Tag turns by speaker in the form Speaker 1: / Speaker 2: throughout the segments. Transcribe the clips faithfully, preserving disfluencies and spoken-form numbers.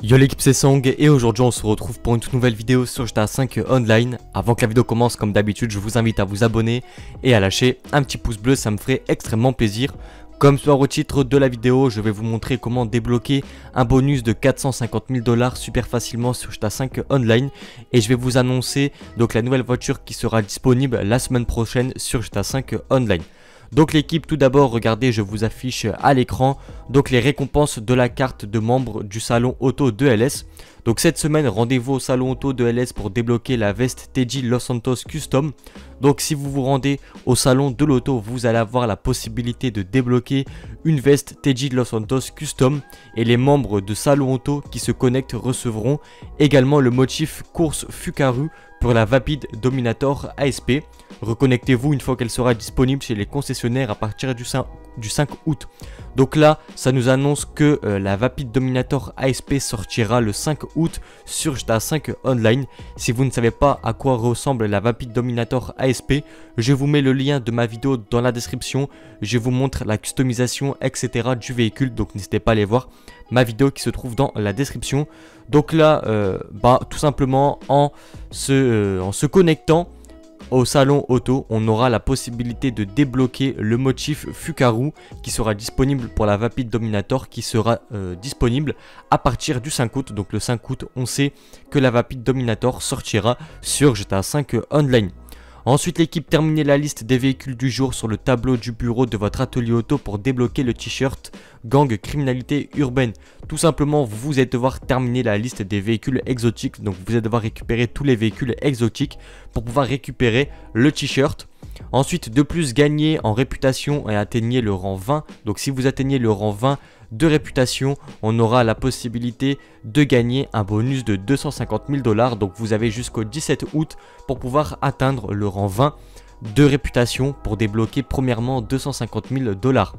Speaker 1: Yo l'équipe, c'est Song et aujourd'hui on se retrouve pour une toute nouvelle vidéo sur G T A cinq Online. Avant que la vidéo commence, comme d'habitude, je vous invite à vous abonner et à lâcher un petit pouce bleu, ça me ferait extrêmement plaisir. Comme soir au titre de la vidéo, je vais vous montrer comment débloquer un bonus de quatre cent cinquante mille dollars super facilement sur G T A cinq Online. Et je vais vous annoncer donc la nouvelle voiture qui sera disponible la semaine prochaine sur G T A cinq Online. Donc l'équipe, tout d'abord, regardez, je vous affiche à l'écran donc les récompenses de la carte de membre du salon auto de L S. Donc cette semaine, rendez-vous au salon auto de L S pour débloquer la veste T J Los Santos Custom. Donc si vous vous rendez au salon de l'auto, vous allez avoir la possibilité de débloquer une veste T J Los Santos Custom. Et les membres de salon auto qui se connectent recevront également le motif course Fukaru pour la Vapid Dominator A S P. Reconnectez-vous une fois qu'elle sera disponible chez les concessionnaires à partir du cinq août. Donc là, ça nous annonce que euh, la Vapid Dominator A S P sortira le cinq août sur G T A cinq Online. Si vous ne savez pas à quoi ressemble la Vapid Dominator A S P, je vous mets le lien de ma vidéo dans la description. Je vous montre la customisation, et cetera du véhicule, donc n'hésitez pas à aller voir ma vidéo qui se trouve dans la description. Donc là, euh, bah, tout simplement en se, euh, en se connectant au salon auto, on aura la possibilité de débloquer le motif Fukaru qui sera disponible pour la Vapid Dominator, qui sera euh, disponible à partir du cinq août. Donc le cinq août, on sait que la Vapid Dominator sortira sur G T A cinq Online. Ensuite, l'équipe, terminez la liste des véhicules du jour sur le tableau du bureau de votre atelier auto pour débloquer le t-shirt Gang Criminalité Urbaine. Tout simplement, vous allez devoir terminer la liste des véhicules exotiques. Donc vous allez devoir récupérer tous les véhicules exotiques pour pouvoir récupérer le t-shirt. Ensuite, de plus, gagnez en réputation et atteignez le rang vingt. Donc si vous atteignez le rang vingt de réputation, on aura la possibilité de gagner un bonus de deux cent cinquante mille dollars. Donc vous avez jusqu'au dix-sept août pour pouvoir atteindre le rang vingt de réputation pour débloquer premièrement deux cent cinquante mille dollars.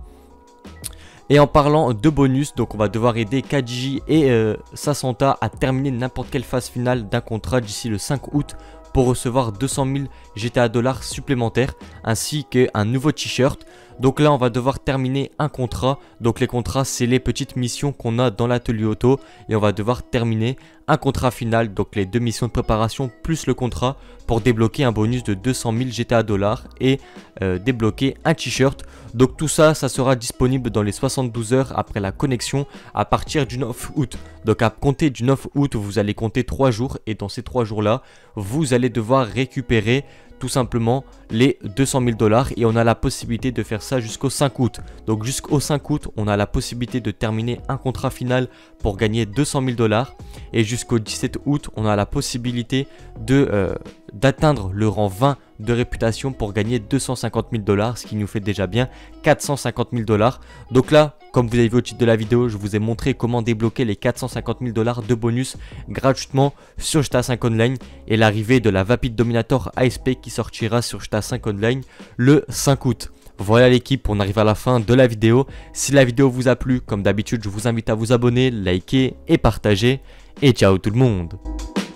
Speaker 1: Et en parlant de bonus, donc on va devoir aider K J et euh, Sasanta à terminer n'importe quelle phase finale d'un contrat d'ici le cinq août pour recevoir deux cent mille G T A dollars supplémentaires ainsi qu'un nouveau t-shirt. Donc là on va devoir terminer un contrat. Donc les contrats, c'est les petites missions qu'on a dans l'atelier auto, et on va devoir terminer un contrat final, donc les deux missions de préparation plus le contrat, pour débloquer un bonus de deux cent mille G T A dollars et euh, débloquer un t-shirt. Donc tout ça, ça sera disponible dans les soixante-douze heures après la connexion à partir du neuf août. Donc à compter du neuf août, vous allez compter trois jours, et dans ces trois jours là, vous allez devoir récupérer tout simplement les deux cent mille dollars, et on a la possibilité de faire ça jusqu'au cinq août. Donc jusqu'au cinq août, on a la possibilité de terminer un contrat final pour gagner deux cent mille dollars, et jusqu'au dix-sept août, on a la possibilité de euh, d'atteindre le rang vingt de réputation pour gagner deux cent cinquante mille dollars, ce qui nous fait déjà bien quatre cent cinquante mille dollars. Donc là, comme vous avez vu au titre de la vidéo, je vous ai montré comment débloquer les quatre cent cinquante mille dollars de bonus gratuitement sur G T A cinq Online, et l'arrivée de la Vapid Dominator A S P qui sortira sur G T A cinq Online le cinq août. Voilà l'équipe, on arrive à la fin de la vidéo. Si la vidéo vous a plu, comme d'habitude, je vous invite à vous abonner, liker et partager. Et ciao tout le monde!